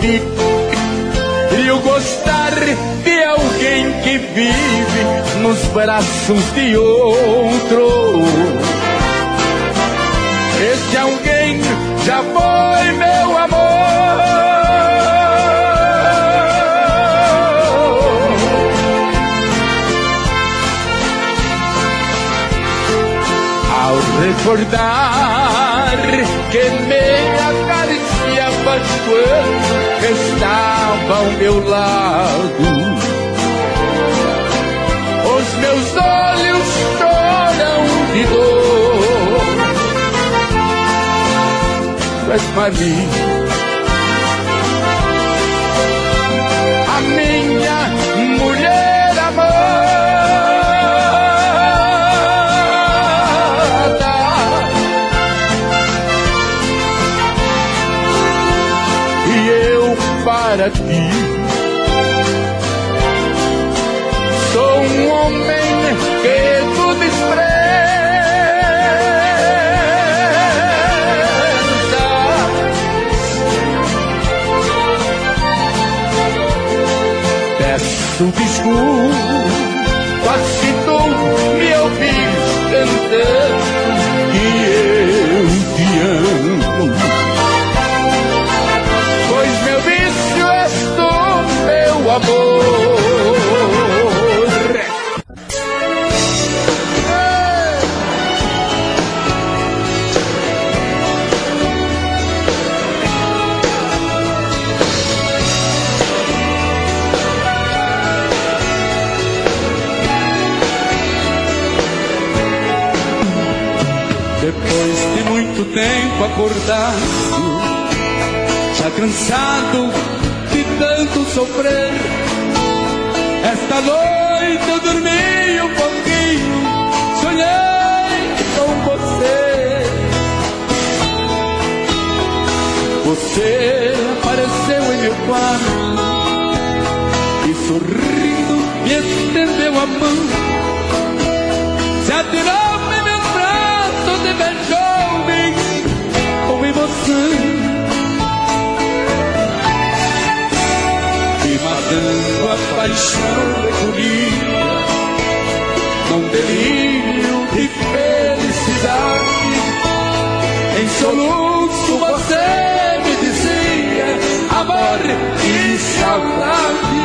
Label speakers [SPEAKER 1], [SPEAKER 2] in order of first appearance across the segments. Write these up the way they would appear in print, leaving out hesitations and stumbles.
[SPEAKER 1] E eu gostar de alguém que vive nos braços de outro. Esse alguém já foi meu amor. Ao recordar que me acariciava quando estava ao meu lado, os meus olhos choram de dor. Tu és para mim a minha mulher amada, e eu para ti sou um homem que tu despreza. Peço desculpa se tu me ouvires cantando que eu te amo, pois meu vício és tu, meu amor.
[SPEAKER 2] Depois de muito tempo acordado, já cansado de tanto sofrer, esta noite eu dormi um pouquinho, sonhei com você. Você apareceu em meu quarto e sorrindo me estendeu a mão, se atirou em meu braço e beijou-me com emoção, e matando a paixão recolhida num delírio de felicidade. Em soluço você me dizia amor e saudade.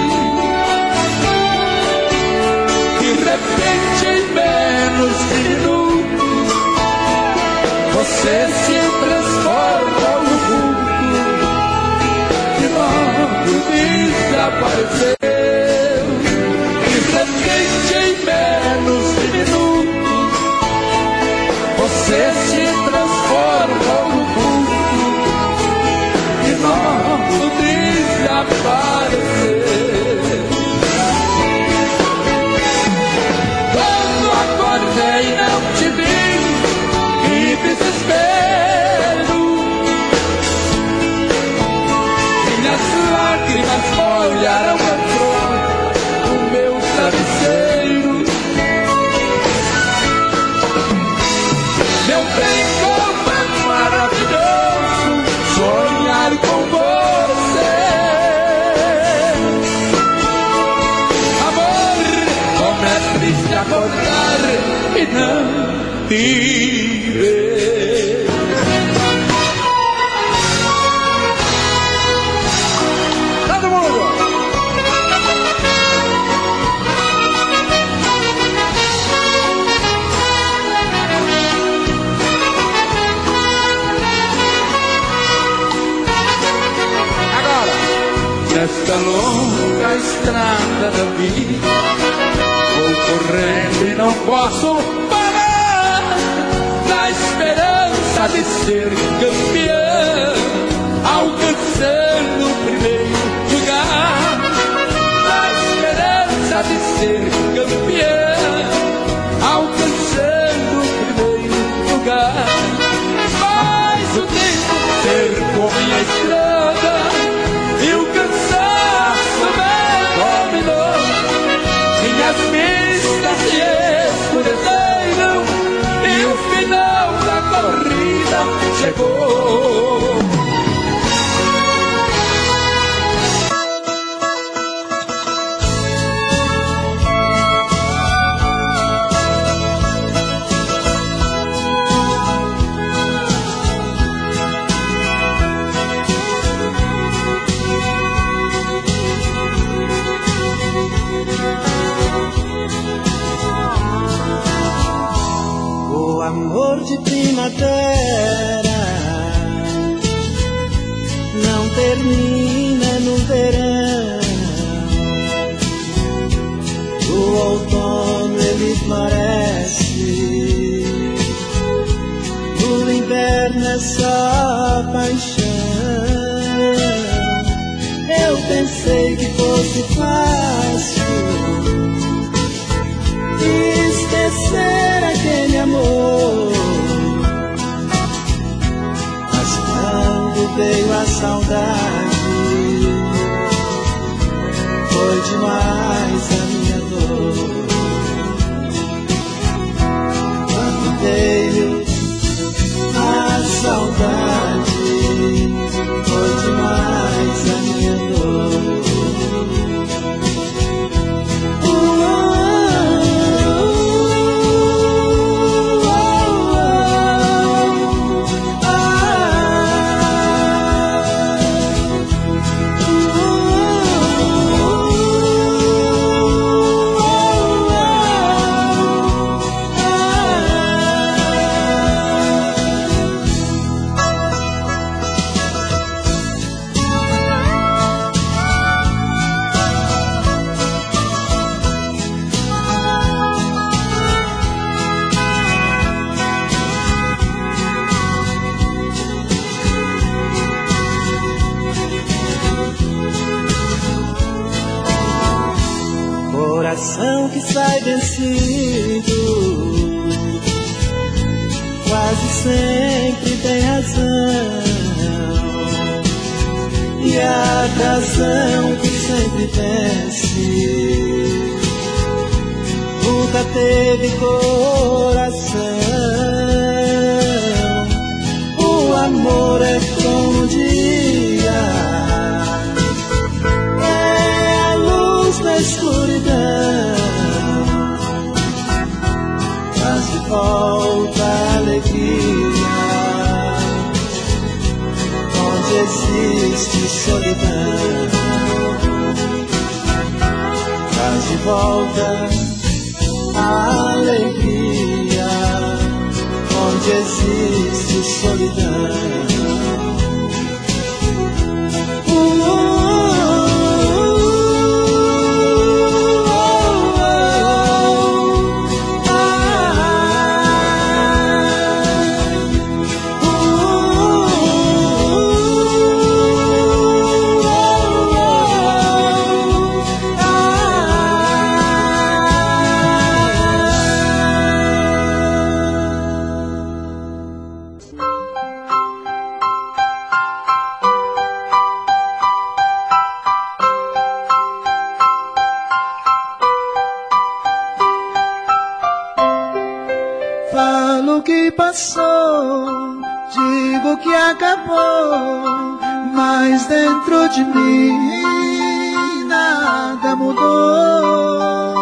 [SPEAKER 2] De repente, em menos de minutos, você se transforma no vulto que logo desapareceu. De repente, em menos de minutos, você se transforma no vulto que logo desapareceu. Acordei, não te vi, que desespero. Minhas lágrimas molharam a flor do meu travesseiro. Meu bem, como é maravilhoso sonhar com você. Amor, como é triste acordar e não te ver. Todo mundo! Agora! Nesta longa estrada da vida, vou correndo e não posso parar, na esperança de ser campeão, alcançando o primeiro lugar. Na esperança de ser campeão, alcançando o primeiro lugar. Mas o tempo cercou minha estrada e o cansaço me dominou. Minhas pistas se escureceram e o final da corrida chegou.
[SPEAKER 3] flor de primavera não termina no verão. O outono ele floresce, o inverno é só paixão. Eu pensei que fosse fácil esquecer aquele amor, mas quando veio a saudade, foi demais a minha dor. Quando veio a saudade, foi demais a minha dor. Coração que sai vencido quase sempre tem razão, e a razão que sempre vence nunca teve coração. O amor é como o dia, é a luz na escuridão, traz de volta a alegria onde existe solidão. Traz de volta a alegria onde existe solidão.
[SPEAKER 4] Falo que passou, digo que acabou, mas dentro de mim nada mudou.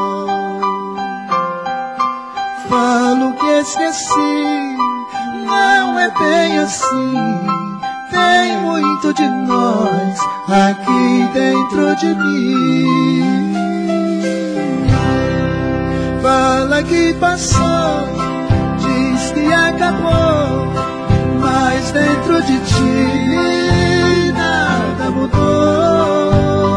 [SPEAKER 4] Falo que esqueci, não é bem assim, tem muito de nós aqui dentro de mim. Fala que passou, diz que acabou, mas dentro de ti nada mudou.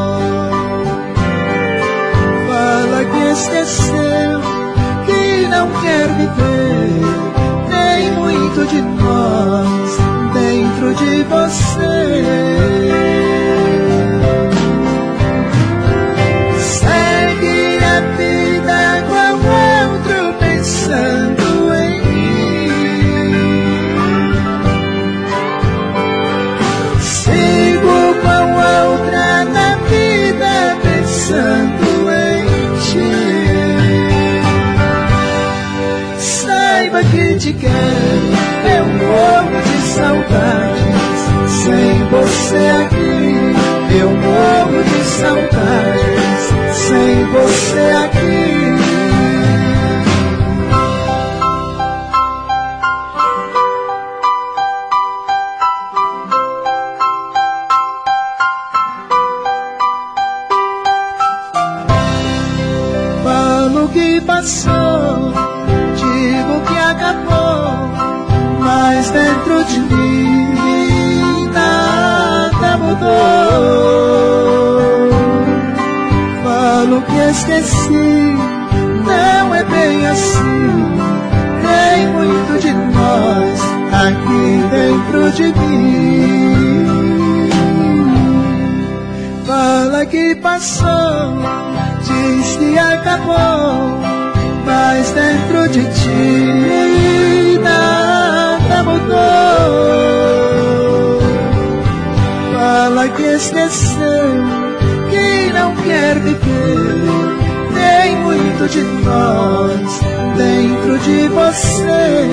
[SPEAKER 4] Fala que esqueceu, que não quer viver, tem muito de nós dentro de você. Segue a vida com outro pensando em mim. Sigo com outra na vida pensando em ti. Saiba que te quero, eu morro de saudades. Sem você aqui, eu morro de saudades. Sem você aqui. Falo que passou, digo que acabou, dentro de mim nada mudou. Falo que esqueci, não é bem assim. Tem muito de nós aqui dentro de mim. Fala que passou, diz que acabou, mas dentro de ti nada mudou. Fala que esqueceu, que não quer viver. Tem muito de nós dentro de você.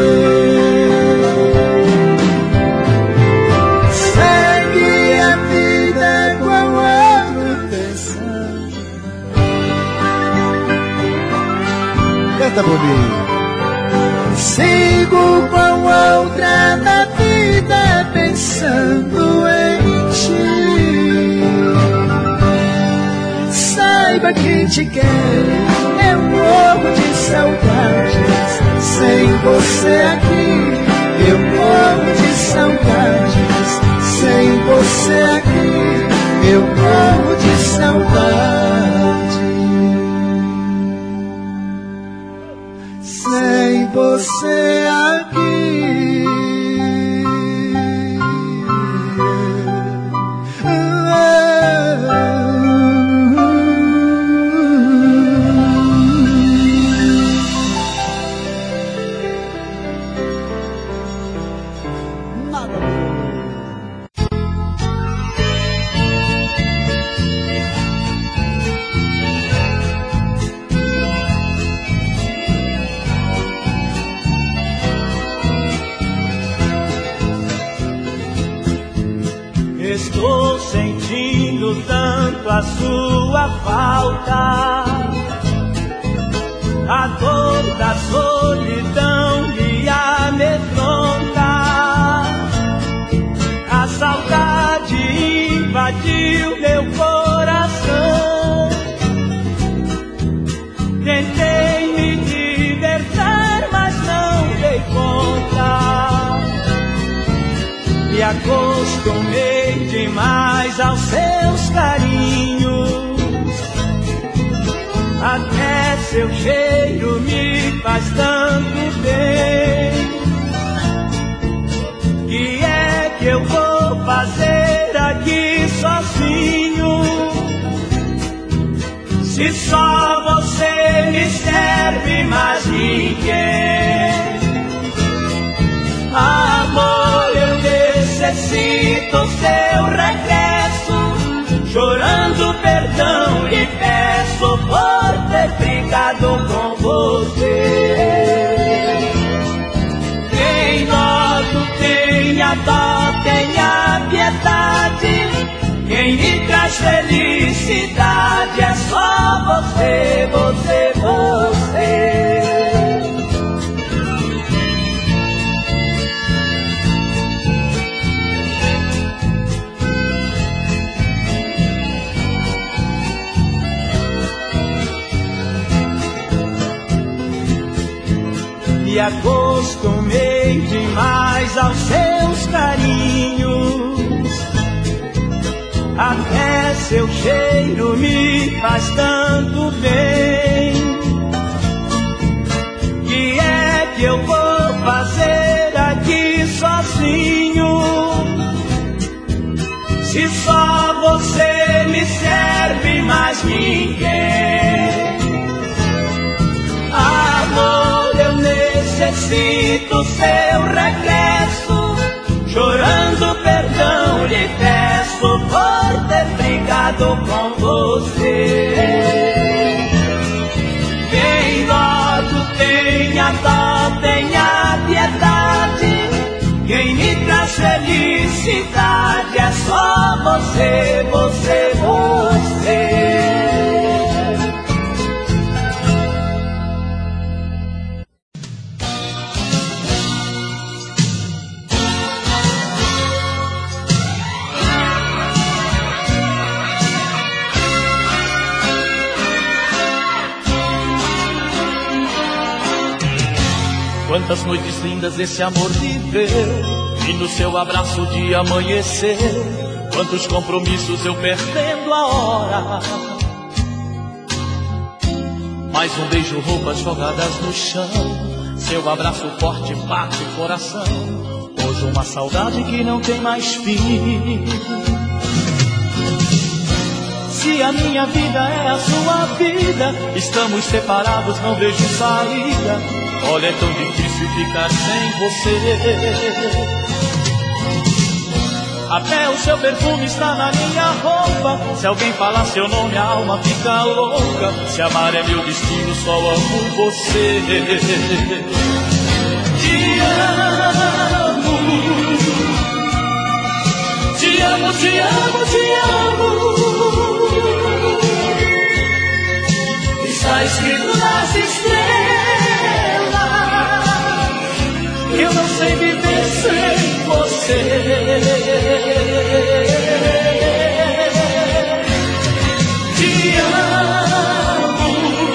[SPEAKER 4] Segue a vida com a outra pensando. Canta por mim. Sigo com a outra na vida pensando em ti. Saiba que te quero, eu morro de saudades. Sem você aqui, eu morro de saudades. Sem você aqui, eu morro de saudade. Sem você aqui.
[SPEAKER 3] Estou sentindo tanto a sua falta, a dor da solidão me amedronta. A saudade invadiu meu coração. Tentei me libertar, mas não dei conta. Me acostumei demais aos seus carinhos. Até seu cheiro me faz tanto bem. Que é que eu vou fazer aqui sozinho? Se só você me serve, mais ninguém. Amor, eu necessito seu regresso. Chorando perdão lhe peço por ter brigado com você. Tem dó, tenha dó, tenha piedade. Quem me traz felicidade é só você, você, você. Me acostumei demais aos seus carinhos. Até seu cheiro me faz tanto bem. Que é que eu vou fazer aqui sozinho? Se só você me serve, mais ninguém. Amor, eu necessito seu regresso. Chorando perdão lhe peço por ter brigado com você. Quem dó, tenha dó, tenha piedade. Quem me traz felicidade é só você, você, você. Quantas noites lindas esse amor viveu, e no seu abraço de amanhecer, quantos compromissos eu perdendo a hora. Mais um beijo, roupas jogadas no chão, seu abraço forte bate o coração. Hoje uma saudade que não tem mais fim. Se a minha vida é a sua vida, estamos separados, não vejo saída. Olha, é tão difícil ficar sem você. Até o seu perfume está na minha roupa. Se alguém falar seu nome, a alma fica louca. Se amar é meu destino, só amo você. Te amo, te amo, te amo, te amo. Está escrito nas estrelas, eu não sei viver sem você. Te amo,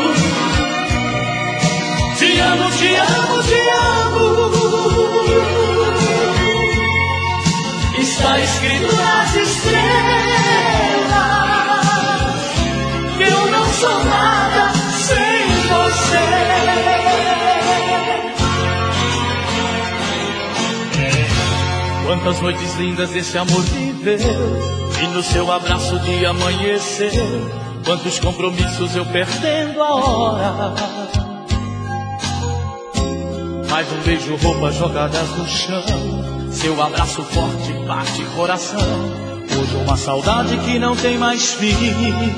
[SPEAKER 3] te amo, te amo, te amo. Está escrito nas estrelas que eu não sou nada sem você. Quantas noites lindas esse amor viveu, e no seu abraço de amanhecer, quantos compromissos eu perdendo a hora. Mais um beijo, roupas jogadas no chão, seu abraço forte bate coração. Hoje uma saudade que não tem mais fim.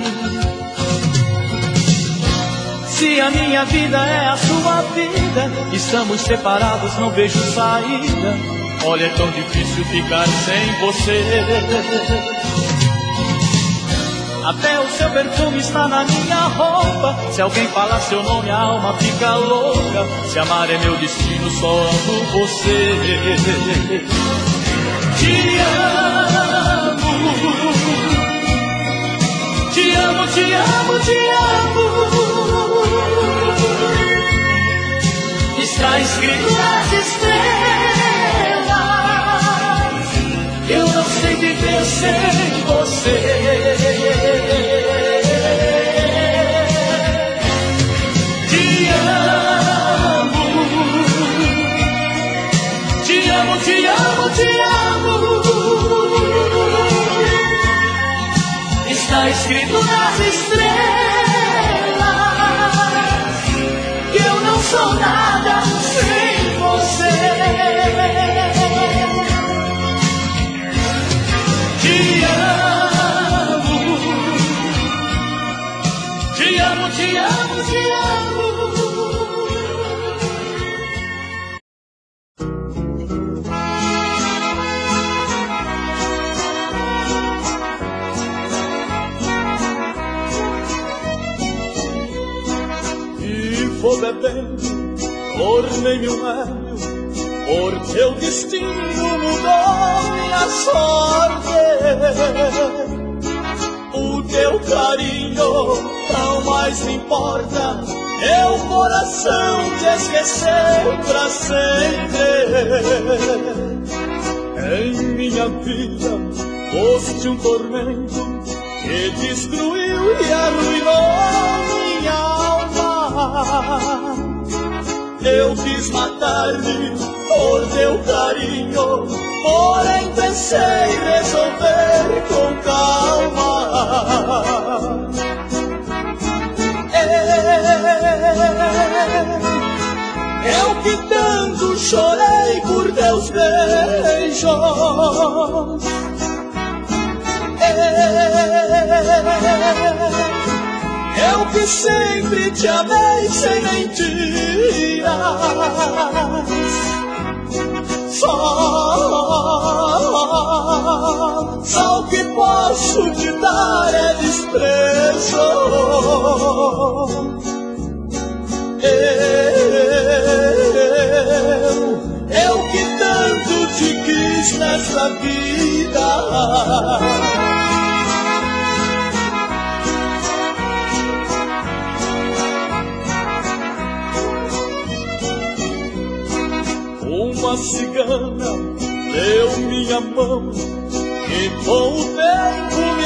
[SPEAKER 3] Se a minha vida é a sua vida, estamos separados, não vejo saída. Olha, é tão difícil ficar sem você. Até o seu perfume está na minha roupa. Se alguém falar seu nome, a alma fica louca. Se amar é meu destino, só amo você. Te amo, te amo, te amo, te amo. Está escrito nas estrelas, eu não sei viver sem você. Te amo, te amo, te amo, te amo. Está escrito nas estrelas que eu não sou nada sem você. Te amo, te amo, te amo, te amo. E vou bebendo, tornei-me um velho, porque o destino mudou minha sorte. O teu carinho não mais me importa, meu coração te esqueceu pra sempre. Em minha vida foste um tormento que destruiu e arruinou minha alma. Eu quis matar-me por teu carinho, porém pensei resolver com calma. Eu que tanto chorei por teus beijos, eu que sempre te amei sem mentiras. Só o que posso te dar é desprezo. Eu que tanto te quis nessa vida. cigana deu minha mão e com o tempo me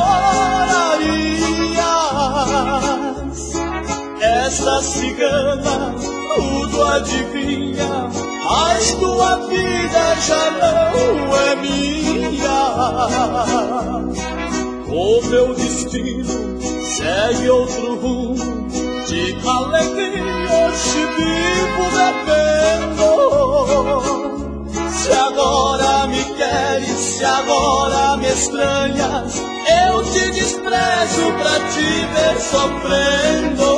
[SPEAKER 3] adorarias. Esta cigana tudo adivinha, mas tua vida já não é minha. O meu destino segue outro rumo, de alegria hoje vivo bebendo. Se agora me queres, se agora me estranhas, eu te desprezo pra te ver sofrendo.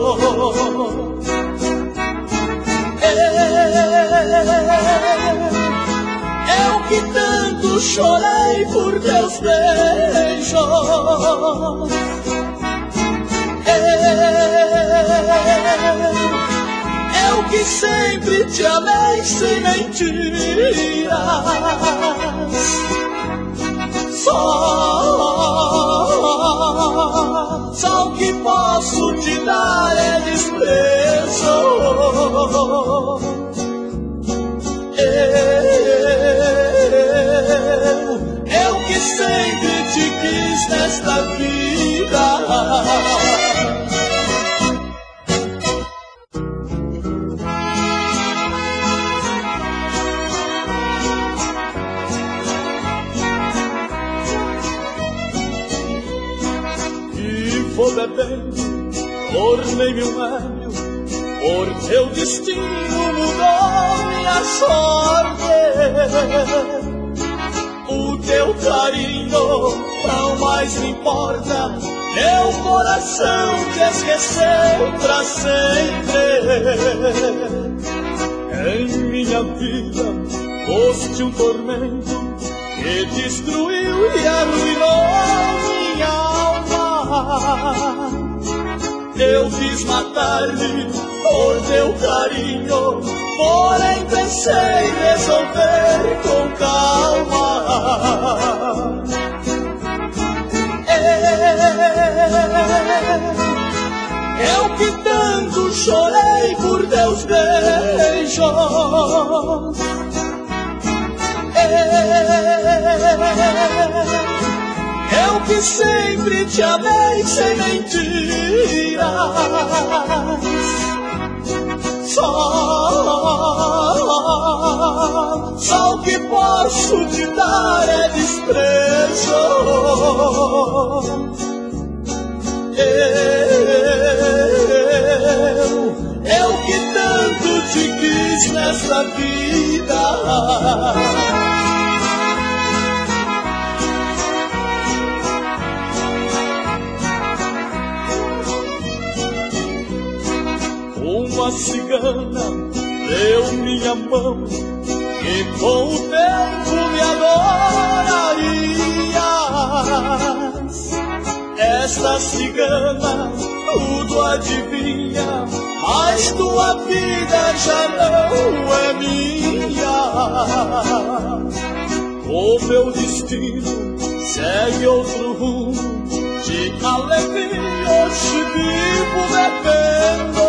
[SPEAKER 3] Eu que tanto chorei por teus beijos, eu que sempre te amei sem mentiras. Só o que posso te dar é desprezo. Eu que sempre te quis nesta vida. Vou bebendo, tornei-me um velho, por teu destino mudou minha sorte. O teu carinho não mais me importa, meu coração te esqueceu pra sempre. Em minha vida foste um tormento que destruiu e arruinou minha alma. Eu quis matar-me por teu carinho, porém pensei resolver com calma. Eu que tanto chorei por teus beijos, eu que sempre te amei sem mentiras. Só o que posso te dar é desprezo. Eu que tanto te quis nesta vida. Uma cigana deu minha mão e com o tempo me adorarias. Esta cigana tudo adivinha, mas tua vida já não é minha. O meu destino segue outro rumo, de alegria hoje vivo bebendo.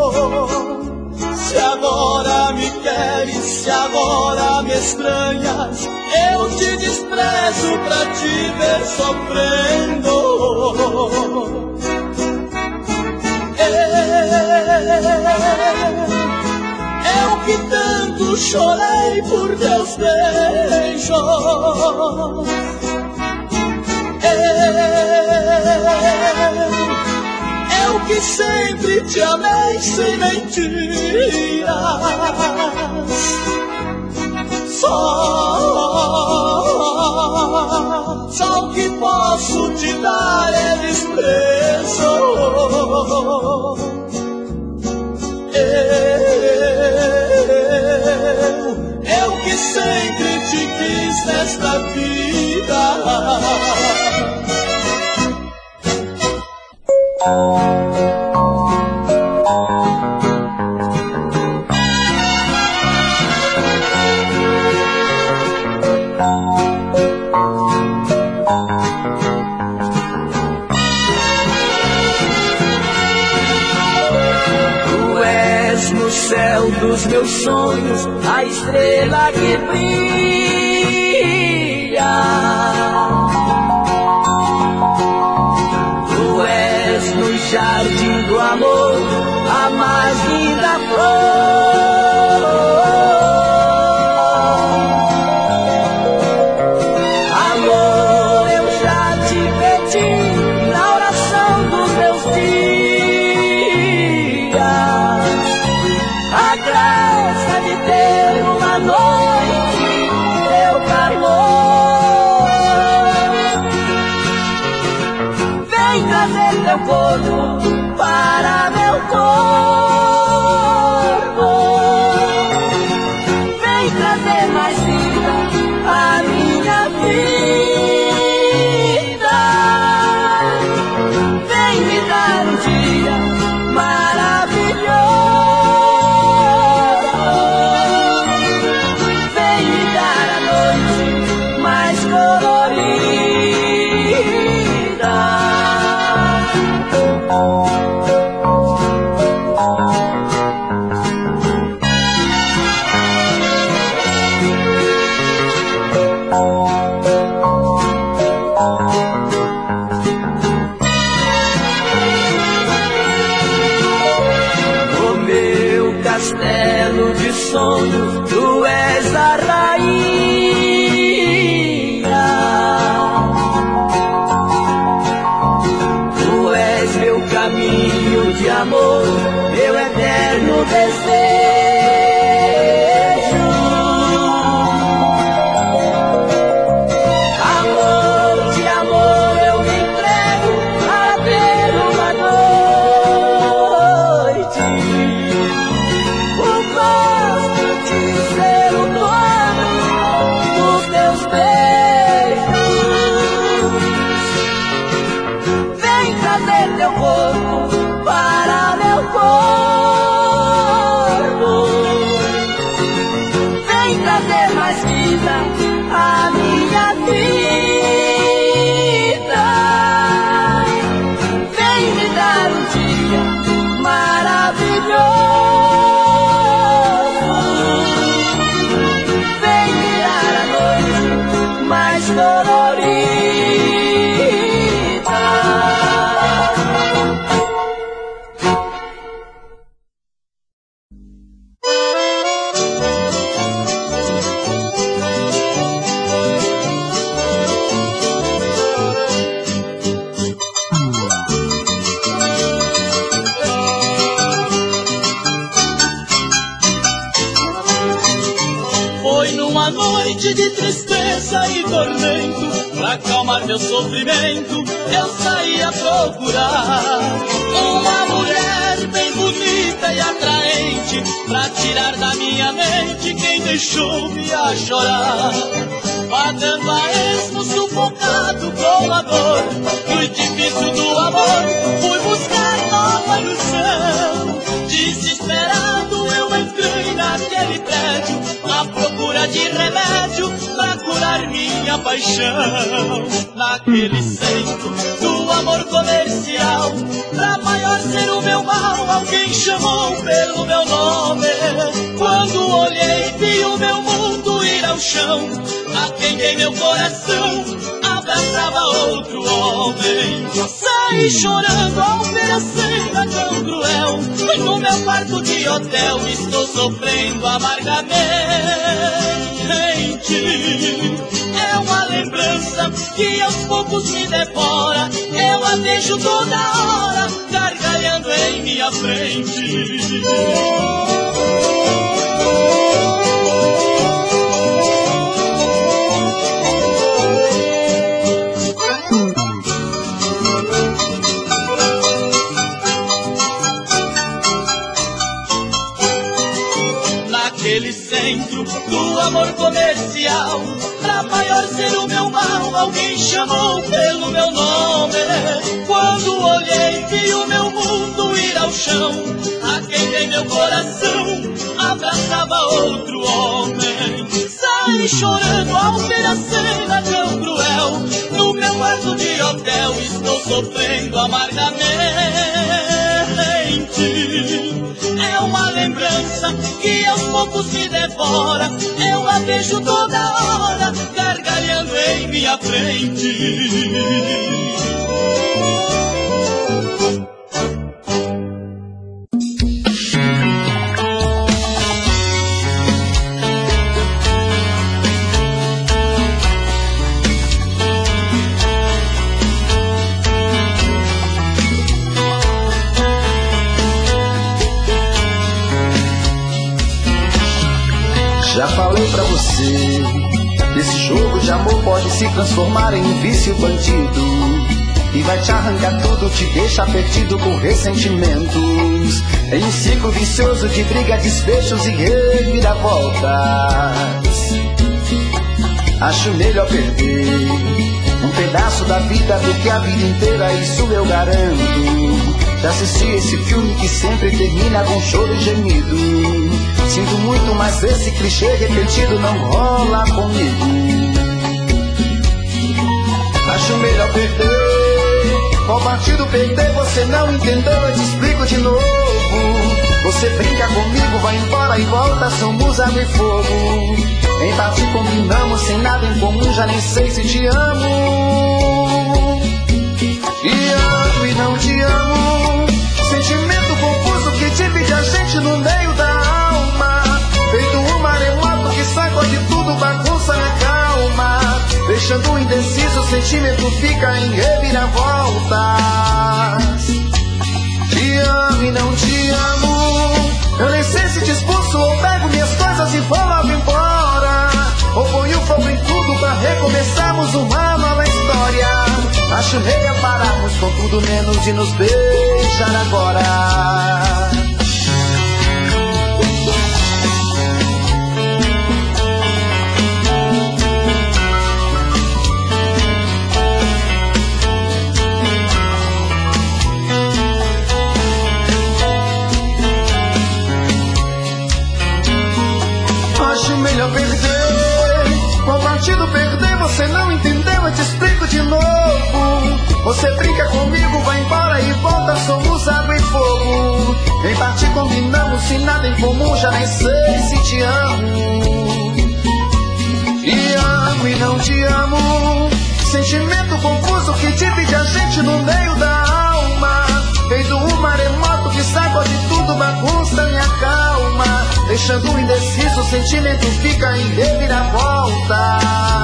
[SPEAKER 3] Se agora me queres, se agora me estranhas, eu te desprezo pra te ver sofrendo. Eu que tanto chorei por teus beijos, eu que sempre te amei sem mentiras. Só o que posso te dar é desprezo. Eu que sempre te quis nesta vida.
[SPEAKER 4] céu dos meus sonhos, a estrela que brilha. Tu és no jardim do amor a mais linda flor. Amor, eu já te pedi na oração dos meus dias a graça de ter uma noite teu calor. Vem trazer teu corpo para meu corpo. Vem trazer mais vida à minha vida. Vem me dar um dia maravilhoso. Vem me dar a noite mais colorida. O meu castelo de sonhos, tu és a rainha. Tu és meu caminho de amor, meu eterno desejo. Amor de amor eu me entrego a ter uma noite. Eu gosto de ser o dono dos teus beijos. Vem trazer teu corpo para meu corpo. Vem trazer mais vida à minha vida. Vem me dar um dia maravilhoso. Vem me dar a noite mais colorida.
[SPEAKER 3] Foi numa noite de tristeza e tormento, pra acalmar meu sofrimento, eu saí a procurar uma mulher bem bonita e atraente, pra tirar da minha mente quem deixou-me a chorar. Pagando a esmo, sufocado com a dor, no edifício do amor, fui buscar nova ilusão. Desesperado eu entrei naquele prédio, à procura de remédio pra curar minha paixão. Naquele centro do amor comercial, pra maior ser o meu mal, alguém chamou pelo meu nome. Quando olhei vi o meu mundo ir ao chão, a quem dei meu coração abraçava outro homem. Saí chorando ao ver a cena tão cruel, no meu quarto de hotel estou sofrendo amargamente. É uma lembrança que aos poucos me devora, eu a vejo toda hora gargalhando em minha frente. Naquele centro do amor comercial, pra maior ser o meu mal, alguém chamou pelo meu nome. Quando olhei vi o meu mundo ir ao chão, a quem dei meu coração abraçava outro homem. Saí chorando ao ver a cena tão cruel, no meu quarto de hotel estou sofrendo amargamente. É uma lembrança tempos me devora, eu a vejo toda hora, gargalhando em minha frente.
[SPEAKER 5] Já falei pra você, esse jogo de amor pode se transformar em um vício bandido, e vai te arrancar tudo, te deixar perdido com ressentimentos, em um ciclo vicioso de briga, desfechos e reviravoltas. Acho melhor perder um pedaço da vida do que a vida inteira, isso eu garanto. Já assisti esse filme que sempre termina com choro e gemido. Sinto muito, mas esse clichê repetido não rola comigo. Acho melhor perder. Qual partido perder? Você não entendeu, eu te explico de novo. Você brinca comigo, vai embora e volta, somos água e fogo. Em parte combinamos, sem nada em comum, já nem sei se te amo. Te amo e não te amo. Sentimento confuso que divide a gente no meio da alma. Feito um maremoto que sacode tudo, bagunça minha calma. Deixando indeciso, o sentimento fica em reviravoltas. Te amo e não te amo. Eu nem sei se te expulso ou pego minhas coisas e vou logo embora, ou ponho fogo em tudo pra recomeçarmos uma nova história. Acho melhor pararmos com tudo menos de nos beijar agora. Acho melhor perder. Qual partido perder? Você não entendeu, eu te explico de novo. Você brinca comigo, vai embora e volta, somos água e fogo. Em parte combinamos, se nada em comum, já nem sei se te amo. Te amo e não te amo. Sentimento confuso que divide a gente no meio da alma. Feito um maremoto que sacode tudo, bagunça minha calma. Deixando indeciso, o sentimento fica em reviravolta.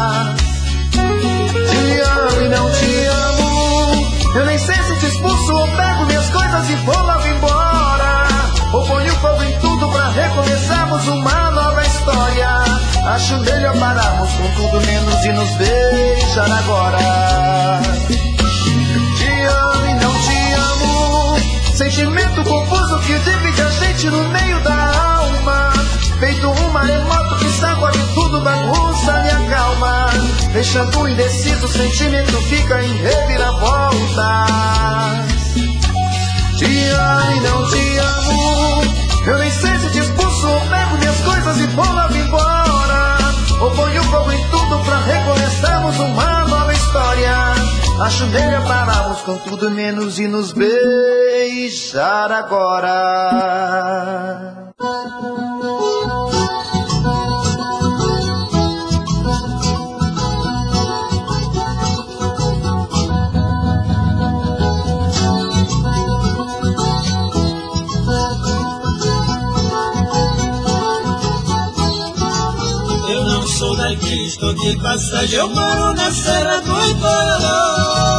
[SPEAKER 5] Te amo e não te amo. Eu nem sei se te expulso ou pego minhas coisas e vou logo embora, ou ponho fogo em tudo pra recomeçarmos uma nova história. Acho melhor pararmos com tudo menos e nos beijar agora. Te amo e não te amo. Sentimento confuso que divide a gente no meio da alma. Feito um maremoto que sacode tudo, bagunça minha calma. Deixando indeciso, o sentimento fica em reviravoltas. Te amo e não te amo. Eu nem sei se te expulso ou pego minhas coisas e vou logo embora, ou ponho fogo em tudo pra recomeçarmos uma nova história. Acho melhor pararmos com tudo menos e nos beijar agora.
[SPEAKER 3] Sou daqui, estou de passagem, eu moro na Serra do Itororó.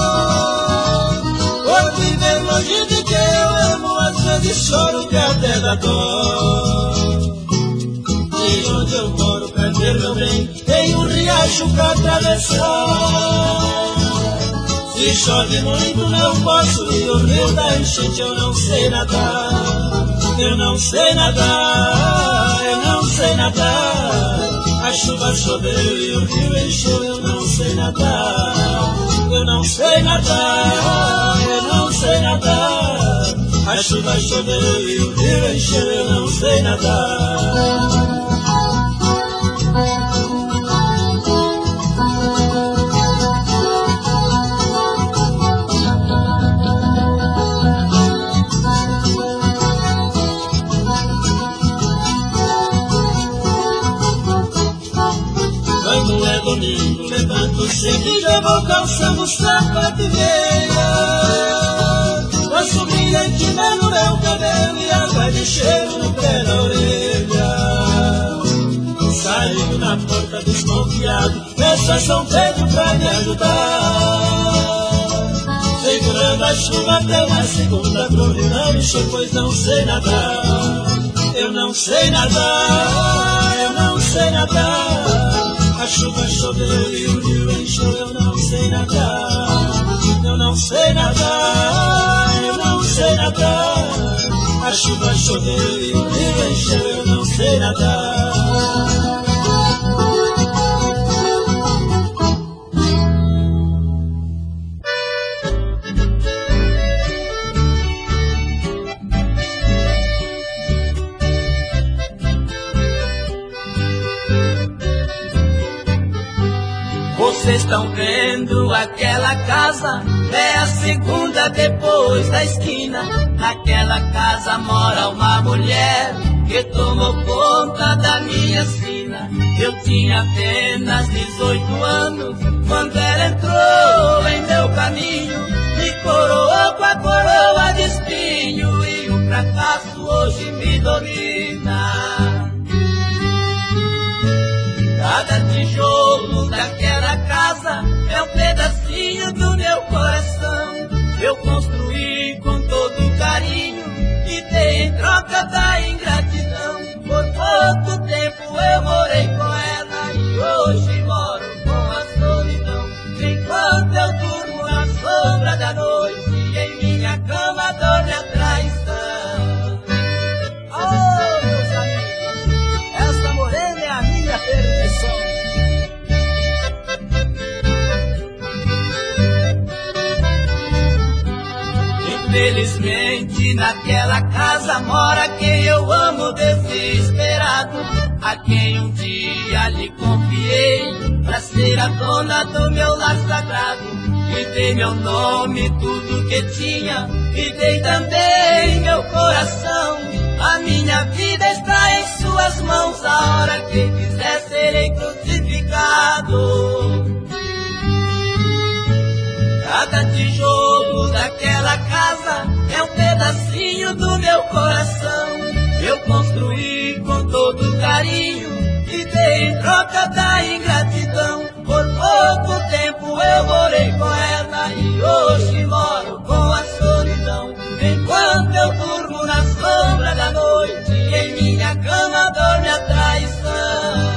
[SPEAKER 3] Por viver longe de quem eu amo, às vezes choro que até dá dó. E onde eu moro, cadê meu bem? Tem um riacho pra atravessar. Se chove muito não posso ir, o rio da enchente eu não sei nadar. Eu não sei nadar, eu não sei nadar. A chuva choveu e o rio encheu, eu não sei nadar. Eu não sei nadar, eu não sei nadar. A chuva choveu e o rio encheu, eu não sei nadar.
[SPEAKER 6] comigo, levanto sempre e já vou calçando sapato e meia. A sobrinha empina no meu cabelo e água de cheiro no pé da orelha. Saio na porta desconfiado, peço a São Pedro pra me ajudar. Segurando a chuva até uma segunda flor e não encher, pois não sei nadar. Eu não sei nadar, eu não sei nadar. A chuva choveu e o rio encheu, eu não sei nadar. Eu não sei nadar, eu não sei nadar. A chuva choveu e o rio encheu, eu não sei nadar.
[SPEAKER 4] Vocês estão vendo aquela casa? É a segunda depois da esquina. Naquela casa mora uma mulher que tomou conta da minha sina. Eu tinha apenas 18 anos quando ela entrou em meu caminho. Me coroou com a coroa de espinho e o fracasso hoje me domina. Cada tijolo daquela casa é um pedacinho do meu coração. Eu construí com todo carinho e dei em troca da ingratidão. Por pouco tempo eu morei com ela e hoje moro com a solidão. Enquanto eu durmo na sombra da noite e em minha cama dorme a traição. Oh, meus amigos, esta morena é a minha perdição. Infelizmente naquela casa mora quem eu amo desesperado, a quem um dia lhe confiei pra ser a dona do meu lar sagrado. E dei meu nome, tudo que tinha, e dei também meu coração. A minha vida está em suas mãos, a hora que quiser serei crucificado. Cada tijolo daquela casa é um pedacinho do meu coração. Eu construí com todo carinho e dei em troca da ingratidão. Por pouco tempo eu morei com ela e hoje moro com a solidão. Enquanto eu durmo na sombra da noite, em minha cama dorme a traição.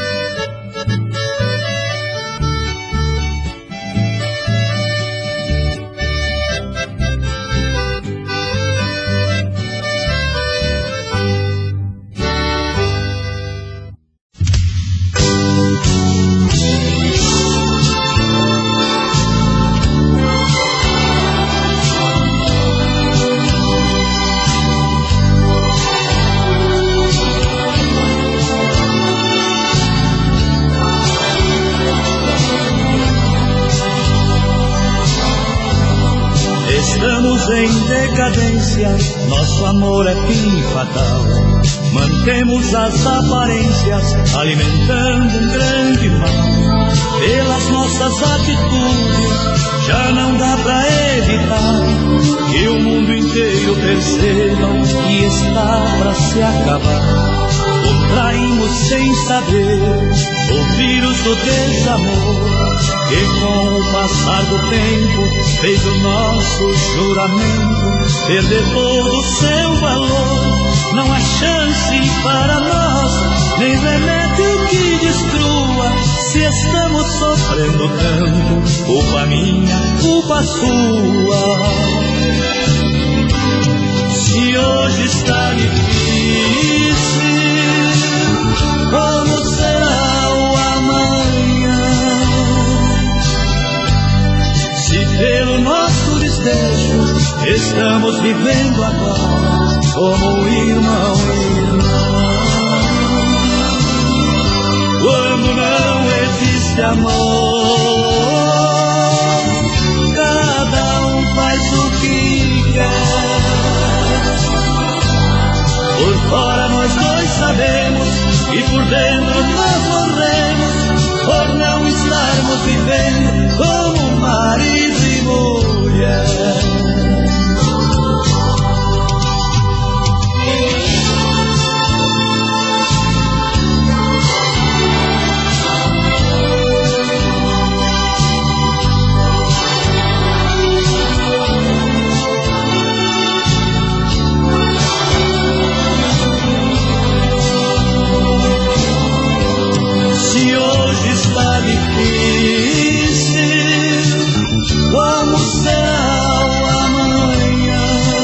[SPEAKER 3] Estamos em decadência, nosso amor é fim fatal. Mantemos as aparências, alimentando um grande mal. Pelas nossas atitudes, já não dá pra evitar que o mundo inteiro perceba que está pra se acabar. Contraímos sem saber o vírus do desamor, que com o passar do tempo fez o nosso juramento perder todo o seu valor. Não há chance para nós, nem remédio que destrua. Se estamos sofrendo tanto, culpa minha, culpa sua. Se hoje está difícil, como será o amanhã? Se pelo nosso desejo estamos vivendo agora como irmão e irmã. Quando não existe amor, cada um faz o que quer. Por fora nós dois sabemos e por dentro nós morremos por não
[SPEAKER 6] vivendo como marido e mulher. Se hoje está difícil, como será o amanhã?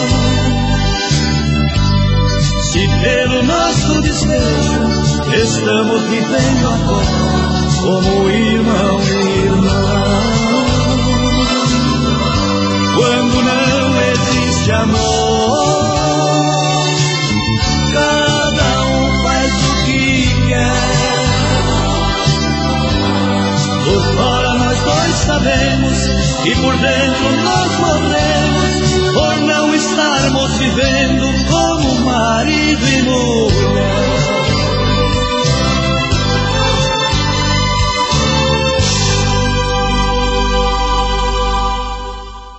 [SPEAKER 6] Se pelo nosso desejo estamos vivendo agora como irmão e irmã. Quando não existe amor, cada um faz o que quer. Por fora nós dois sabemos e por dentro nós morremos por não estarmos vivendo como marido e mulher.